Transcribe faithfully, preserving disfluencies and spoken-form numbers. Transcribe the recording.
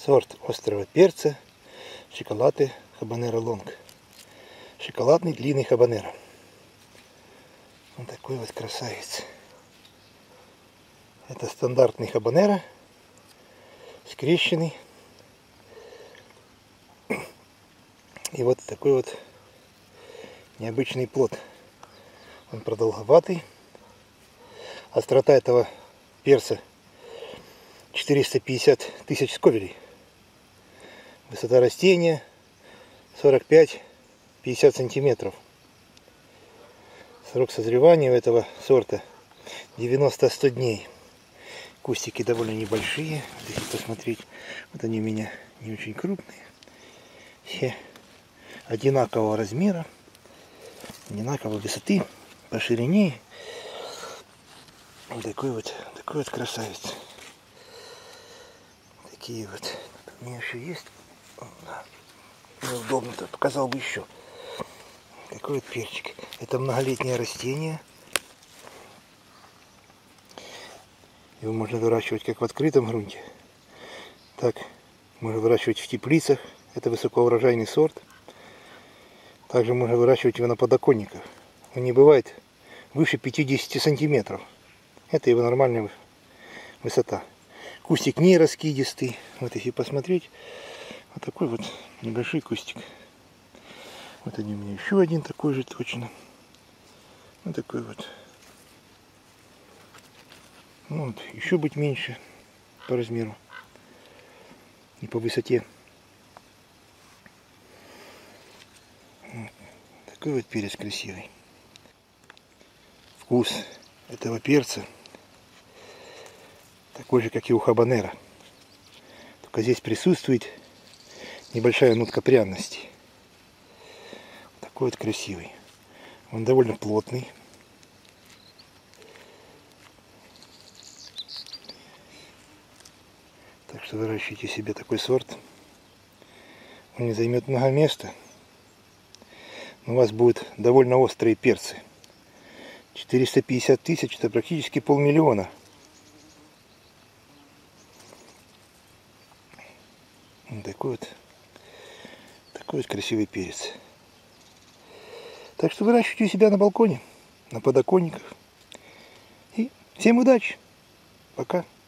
Сорт острого перца Шоколате Хабанеро Лонг. Шоколадный длинный хабанеро. Вот такой вот красавец. Это стандартный хабанеро, скрещенный. И вот такой вот необычный плод. Он продолговатый. Острота этого перца четыреста пятьдесят тысяч сковелей. Высота растения сорок пять — пятьдесят сантиметров. Срок созревания у этого сорта девяносто — сто дней. Кустики довольно небольшие. Вот если посмотреть, вот они у меня не очень крупные. Все одинакового размера, одинаковой высоты, по ширине. Вот такой вот, такой вот красавец. Такие вот. Тут у меня еще есть. Неудобно-то, показал бы еще. Такой вот перчик. Это многолетнее растение. Его можно выращивать как в открытом грунте, так можно выращивать в теплицах. Это высокоурожайный сорт. Также можно выращивать его на подоконниках. Он не бывает выше пятидесяти сантиметров. Это его нормальная высота. Кустик не раскидистый. Вот если посмотреть, вот такой вот небольшой кустик. Вот один у меня еще один такой же точно. Вот такой вот. Ну, вот еще быть меньше по размеру и по высоте. Вот. Такой вот перец красивый. Вкус этого перца такой же, как и у хабанеро. Только здесь присутствует небольшая нотка пряности. Такой вот красивый. Он довольно плотный. Так что выращивайте себе такой сорт. Он не займет много места. Но у вас будут довольно острые перцы. четыреста пятьдесят тысяч — это практически полмиллиона. Вот такой вот, такой вот красивый перец. Так что выращивайте у себя на балконе, на подоконниках. И всем удачи. Пока.